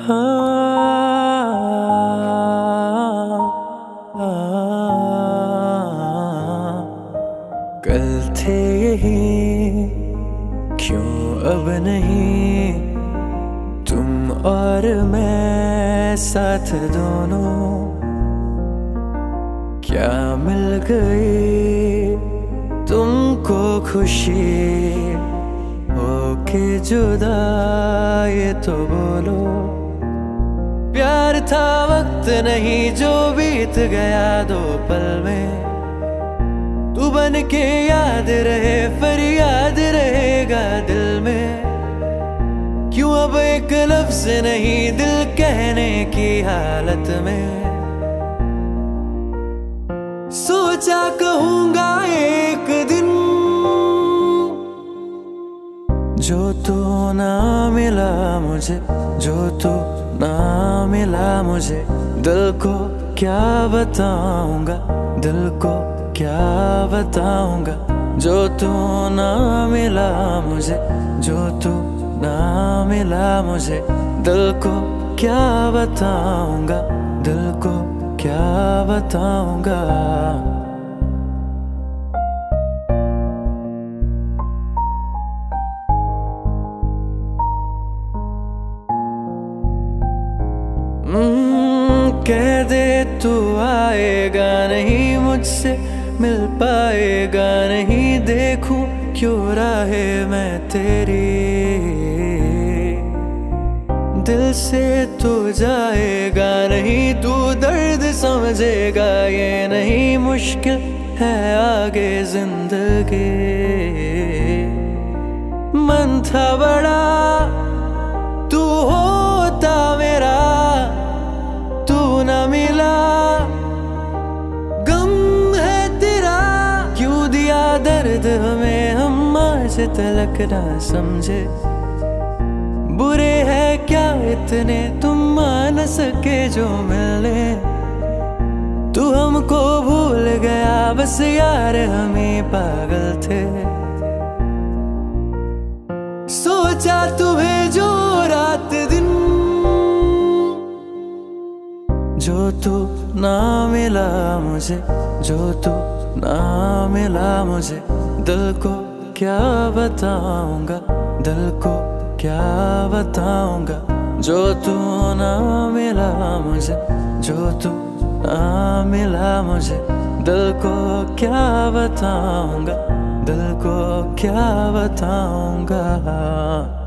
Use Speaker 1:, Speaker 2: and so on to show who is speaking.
Speaker 1: कल थे यही, क्यों अब नहीं, तुम और मैं साथ दोनों। क्या मिल गई तुमको खुशी होके जुदा, ये तो बोलो। प्यार था वक्त नहीं जो बीत गया दो पल में, तू बन के याद रहे फरियाद रहेगा दिल में। क्यों अब एक लफ्ज नहीं दिल कहने की हालत में। सोचा कहूँगा एक दिन, जो तू ना मिला मुझे, जो तू ना मिला मुझे। दिल को क्या बताऊंगा, दिल को क्या बताऊंगा। जो तू ना मिला मुझे, जो तू ना मिला मुझे। दिल को क्या बताऊंगा, दिल को क्या बताऊंगा। कह दे तू आएगा नहीं मुझसे, मिल पाएगा नहीं, देखूं क्यों राहें मैं तेरी। दिल से तू जाएगा नहीं, तू दर्द समझेगा ये नहीं, मुश्किल है आगे जिंदगी। मन था बड़ा तू होता मेरा, तू न मिला गम है तेरा। क्यों दिया दर्द हमें हम आज तलक ना समझे। बुरे है क्या इतने तुम मान सके जो मिलने। तू हमको भूल गया बस यार हमें पागल थे। सोचा तुम्हें जो रात दिन, जो तू ना मिला मुझे, जो तू ना मिला मुझे। दिल को क्या बताऊंगा, दिल को क्या बताऊंगा। जो तू ना मिला मुझे, जो तू ना मिला मुझे। दिल को क्या बताऊंगा, दिल को क्या बताऊंगा।